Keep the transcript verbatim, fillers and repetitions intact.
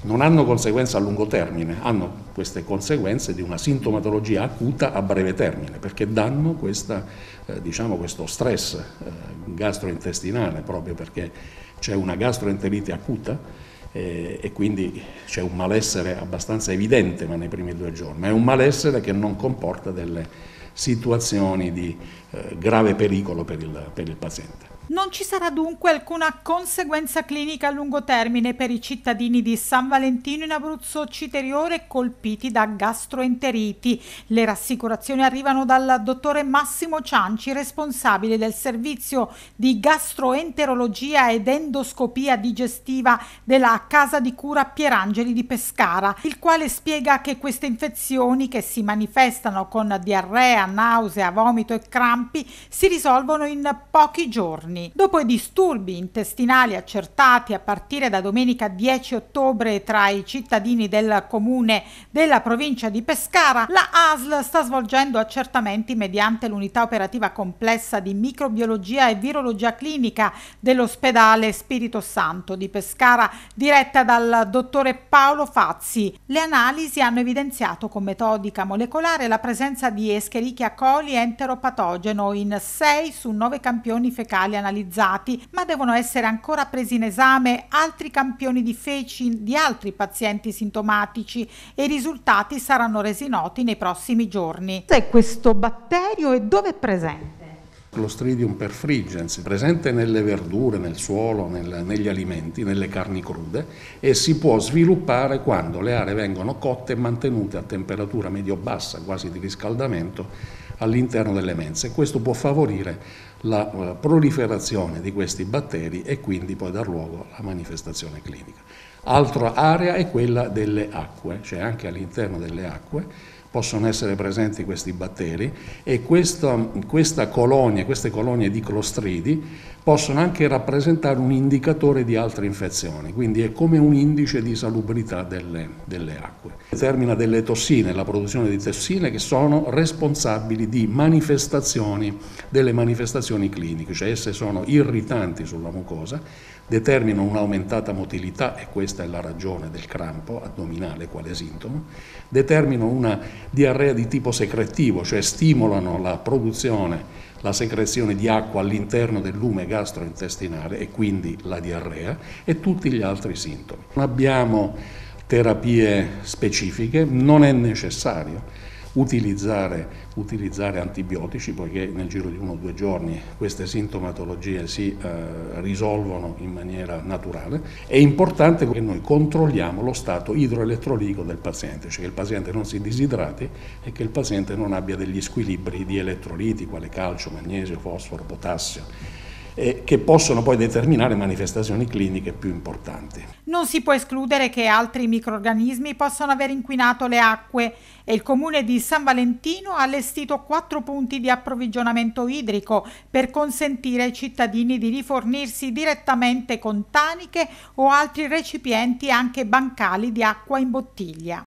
non hanno conseguenze a lungo termine, hanno queste conseguenze di una sintomatologia acuta a breve termine, perché danno questa, eh, diciamo questo stress eh, gastrointestinale, proprio perché c'è una gastroenterite acuta eh, e quindi c'è un malessere abbastanza evidente ma nei primi due giorni, ma è un malessere che non comporta delle situazioni di eh, grave pericolo per il, per il paziente. Non ci sarà dunque alcuna conseguenza clinica a lungo termine per i cittadini di San Valentino in Abruzzo Citeriore colpiti da gastroenteriti. Le rassicurazioni arrivano dal dottore Massimo Cianci, responsabile del servizio di gastroenterologia ed endoscopia digestiva della Casa di Cura Pierangeli di Pescara, il quale spiega che queste infezioni, che si manifestano con diarrea, nausea, vomito e crampi, si risolvono in pochi giorni. Dopo i disturbi intestinali accertati a partire da domenica dieci ottobre tra i cittadini del comune della provincia di Pescara, la A S L sta svolgendo accertamenti mediante l'unità operativa complessa di microbiologia e virologia clinica dell'ospedale Spirito Santo di Pescara, diretta dal dottore Paolo Fazzi. Le analisi hanno evidenziato con metodica molecolare la presenza di Escherichia coli enteropatogeno in sei su nove campioni fecali analizzati, ma devono essere ancora presi in esame altri campioni di feci di altri pazienti sintomatici e i risultati saranno resi noti nei prossimi giorni. Cos'è questo batterio e dove è presente? Clostridium perfringens, presente nelle verdure, nel suolo, nel, negli alimenti, nelle carni crude, e si può sviluppare quando le aree vengono cotte e mantenute a temperatura medio-bassa, quasi di riscaldamento, all'interno delle mense. Questo può favorire la uh, proliferazione di questi batteri e quindi poi dar luogo alla manifestazione clinica. Altra area è quella delle acque, cioè anche all'interno delle acque possono essere presenti questi batteri e questa, questa colonia, queste colonie di clostridi possono anche rappresentare un indicatore di altre infezioni, quindi è come un indice di salubrità delle, delle acque. Determina delle tossine, la produzione di tossine che sono responsabili di manifestazioni, delle manifestazioni cliniche, cioè esse sono irritanti sulla mucosa, determinano un'aumentata motilità, e questa è la ragione del crampo addominale quale sintomo, determinano una diarrea di tipo secretivo, cioè stimolano la produzione, la secrezione di acqua all'interno del lume gastrointestinale e quindi la diarrea e tutti gli altri sintomi. Non abbiamo terapie specifiche, non è necessario utilizzare, utilizzare antibiotici, poiché nel giro di uno o due giorni queste sintomatologie si eh, risolvono in maniera naturale. È importante che noi controlliamo lo stato idroelettrolitico del paziente, cioè che il paziente non si disidrati e che il paziente non abbia degli squilibri di elettroliti quale calcio, magnesio, fosforo, potassio, e che possono poi determinare manifestazioni cliniche più importanti. Non si può escludere che altri microrganismi possano aver inquinato le acque e il comune di San Valentino ha allestito quattro punti di approvvigionamento idrico per consentire ai cittadini di rifornirsi direttamente con taniche o altri recipienti anche bancali di acqua in bottiglia.